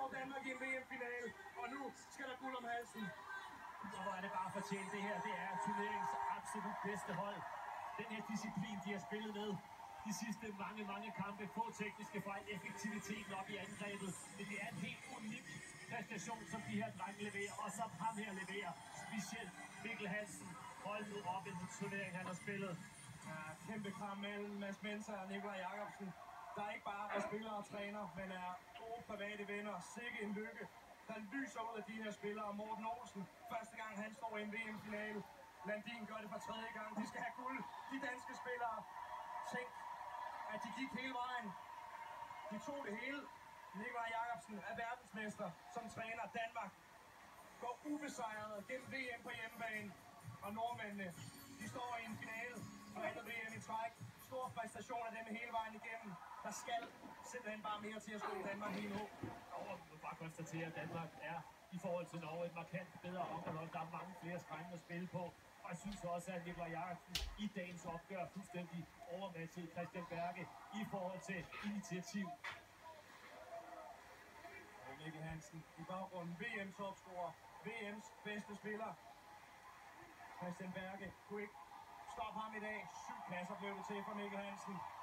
står Danmark i en VM-finale, og nu skal der guld om halsen. Og hvor er det bare fortjent det her. Det er turneringens absolut bedste hold. Den her disciplin, de har spillet med de sidste mange kampe. Få tekniske fejl, effektiviteten op i angrebet. Men det er en helt unik præstation, som de her drenge leverer. Og som ham her leverer. Specielt Mikkel Hansen. Hold nu op i den turnering, han har spillet. Ja, kæmpe kamp mellem Mads Mensah og Nikolaj Jakobsen, der ikke bare er spillere og træner, men er gode private venner. Sikke en lykke, der lyser ud af de her spillere. Morten Olsen, første gang han står i en VM-finale. Landin gør det for tredje gang. De skal have guld. De danske spillere. Tænk, at de gik hele vejen. De tog det hele. Nikolaj Jakobsen er verdensmester som træner. Danmark går ubesejret gennem VM på hjemmebane. Og nordmændene, de står i en finale og andet VM i træk. Stor præstation af dem hele vejen igennem. Der skal simpelthen bare mere til at slå Danmark lige nu. Og vi må bare konstatere, at Danmark er i forhold til Norge et markant bedre håndboldhold. Der er mange flere strenge at spille på. Og jeg synes også, at Nikolaj Jakobsen i dagens opgør fuldstændig overmatchet Christian Berge i forhold til initiativ. Og Mikkel Hansen i baggrunden. VM's topscorer. VM's bedste spiller. Christian Berge kunne ikke stoppe ham i dag. 7 kasser blev det til for Mikkel Hansen.